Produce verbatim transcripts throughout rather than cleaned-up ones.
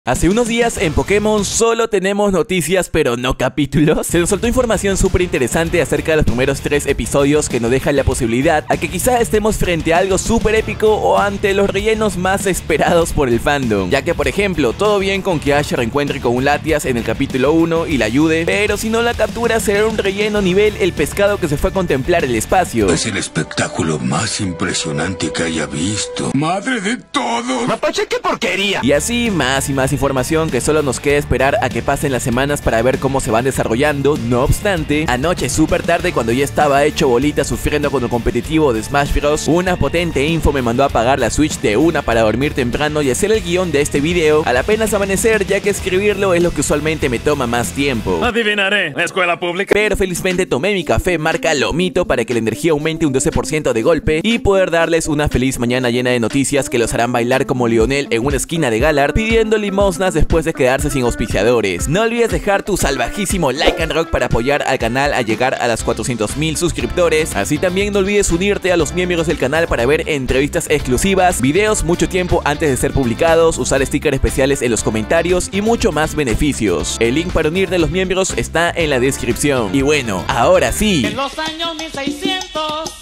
Hace unos días en Pokémon solo tenemos noticias pero no capítulos. Se nos soltó información súper interesante acerca de los primeros tres episodios que nos dejan la posibilidad a que quizá estemos frente a algo súper épico o ante los rellenos más esperados por el fandom. Ya que por ejemplo, todo bien con que Ash se reencuentre con un Latias en el capítulo uno y la ayude, pero si no la captura será un relleno nivel el pescado que se fue a contemplar el espacio. Es el espectáculo más impresionante que haya visto. ¡Madre de todos! ¡Mapache, qué porquería! Y así más y más información que solo nos queda esperar a que pasen las semanas para ver cómo se van desarrollando. No obstante, anoche súper tarde, cuando ya estaba hecho bolita sufriendo con el competitivo de Smash Bros, una potente info me mandó a apagar la Switch de una para dormir temprano y hacer el guión de este video al apenas amanecer, ya que escribirlo es lo que usualmente me toma más tiempo. Adivinaré, escuela pública. Pero felizmente tomé mi café marca Lomito para que la energía aumente un doce por ciento de golpe y poder darles una feliz mañana llena de noticias que los harán bailar como Lionel en una esquina de Galar pidiendo limosnas después de quedarse sin auspiciadores. No olvides dejar tu salvajísimo like and rock para apoyar al canal a llegar a las cuatrocientos mil suscriptores. Así también no olvides unirte a los miembros del canal para ver entrevistas exclusivas, videos mucho tiempo antes de ser publicados, usar stickers especiales en los comentarios y mucho más beneficios. El link para unirte a los miembros está en la descripción. Y bueno, ahora sí. En los años mil seiscientos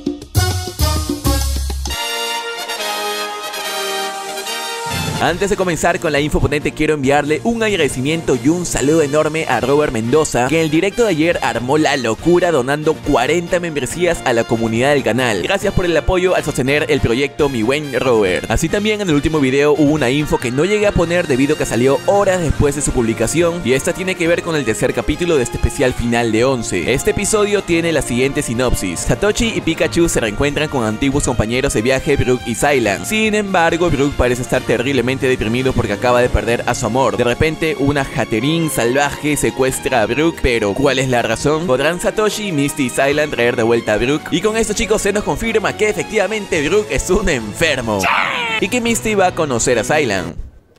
Antes de comenzar con la info potente, quiero enviarle un agradecimiento y un saludo enorme a Robert Mendoza, que en el directo de ayer armó la locura donando cuarenta membresías a la comunidad del canal. Gracias por el apoyo al sostener el proyecto, mi buen Robert. Así también en el último video hubo una info que no llegué a poner debido a que salió horas después de su publicación, y esta tiene que ver con el tercer capítulo de este especial final de once. Este episodio tiene la siguiente sinopsis: Satoshi y Pikachu se reencuentran con antiguos compañeros de viaje, Brook y Zylan. Sin embargo, Brook parece estar terriblemente deprimido porque acaba de perder a su amor. De repente, una Hatterene salvaje secuestra a Brook, pero ¿cuál es la razón? ¿Podrán Satoshi, Misty y Zylan traer de vuelta a Brook? Y con esto, chicos, se nos confirma que efectivamente Brook es un enfermo y que Misty va a conocer a Zylan.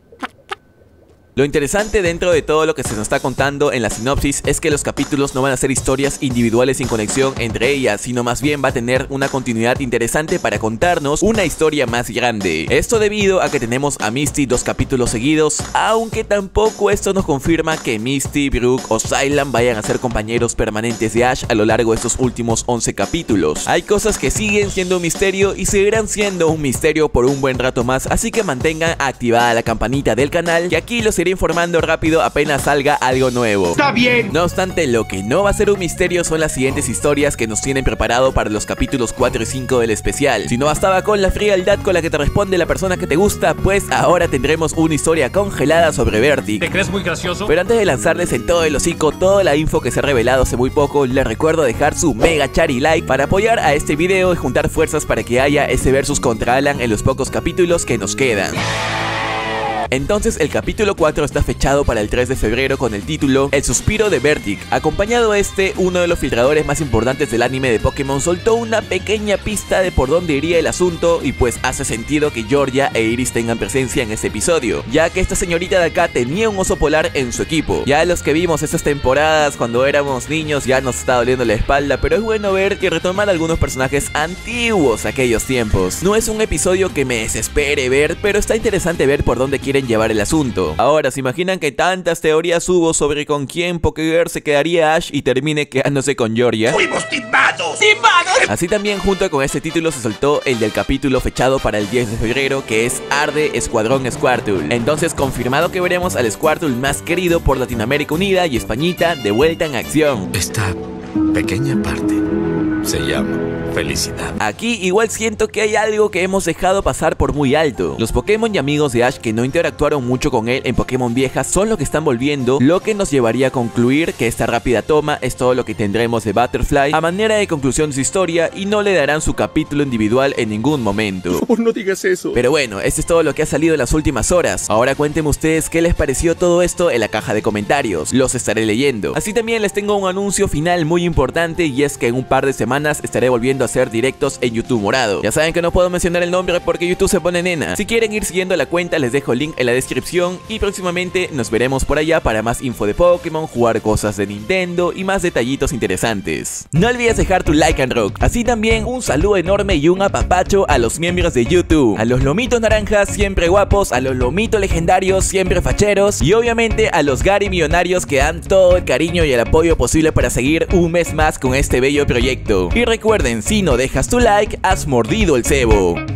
Lo interesante dentro de todo lo que se nos está contando en la sinopsis es que los capítulos no van a ser historias individuales sin conexión entre ellas, sino más bien va a tener una continuidad interesante para contarnos una historia más grande. Esto debido a que tenemos a Misty dos capítulos seguidos, aunque tampoco esto nos confirma que Misty, Brook o Zylan vayan a ser compañeros permanentes de Ash a lo largo de estos últimos once capítulos. Hay cosas que siguen siendo un misterio y seguirán siendo un misterio por un buen rato más, así que mantengan activada la campanita del canal, que aquí los iré informando rápido apenas salga algo nuevo. ¡Está bien! No obstante, lo que no va a ser un misterio son las siguientes historias que nos tienen preparado para los capítulos cuatro y cinco del especial. Si no bastaba con la frialdad con la que te responde la persona que te gusta, pues ahora tendremos una historia congelada sobre Vertic. ¿Te crees muy gracioso? Pero antes de lanzarles en todo el hocico toda la info que se ha revelado hace muy poco, les recuerdo dejar su mega chari like para apoyar a este video y juntar fuerzas para que haya ese versus contra Alan en los pocos capítulos que nos quedan. Entonces el capítulo cuatro está fechado para el tres de febrero con el título El suspiro de Vertic. Acompañado este, uno de los filtradores más importantes del anime de Pokémon soltó una pequeña pista de por dónde iría el asunto, y pues hace sentido que Georgia e Iris tengan presencia en este episodio, ya que esta señorita de acá tenía un oso polar en su equipo. Ya los que vimos estas temporadas cuando éramos niños ya nos está doliendo la espalda, pero es bueno ver que retoman algunos personajes antiguos aquellos tiempos. No es un episodio que me desespere ver, pero está interesante ver por dónde quieren llevar el asunto. Ahora, ¿se imaginan que tantas teorías hubo sobre con quién Pokégirl se quedaría Ash y termine quedándose con Georgia? ¡Fuimos timados! ¡Timados! Así también, junto con este título, se soltó el del capítulo fechado para el diez de febrero, que es Arde Escuadrón Squirtle. Entonces, confirmado que veremos al Squirtle más querido por Latinoamérica Unida y Españita de vuelta en acción. Esta pequeña parte se llama felicidad. Aquí igual siento que hay algo que hemos dejado pasar por muy alto. Los Pokémon y amigos de Ash que no interactuaron mucho con él en Pokémon viejas son los que están volviendo, lo que nos llevaría a concluir que esta rápida toma es todo lo que tendremos de Butterfly a manera de conclusión de su historia, y no le darán su capítulo individual en ningún momento. Por favor, no digas eso. Pero bueno, esto es todo lo que ha salido en las últimas horas. Ahora cuéntenme ustedes qué les pareció todo esto en la caja de comentarios. Los estaré leyendo. Así también les tengo un anuncio final muy importante, y es que en un par de semanas estaré volviendo comenzando a hacer directos en YouTube morado. Ya saben que no puedo mencionar el nombre porque YouTube se pone nena. Si quieren ir siguiendo la cuenta, les dejo el link en la descripción y próximamente nos veremos por allá para más info de Pokémon, jugar cosas de Nintendo y más detallitos interesantes. No olvides dejar tu like and rock. Así también un saludo enorme y un apapacho a los miembros de YouTube, a los lomitos naranjas siempre guapos, a los lomitos legendarios siempre facheros y obviamente a los Gary millonarios que dan todo el cariño y el apoyo posible para seguir un mes más con este bello proyecto. Y recuerden, si no dejas tu like, has mordido el cebo.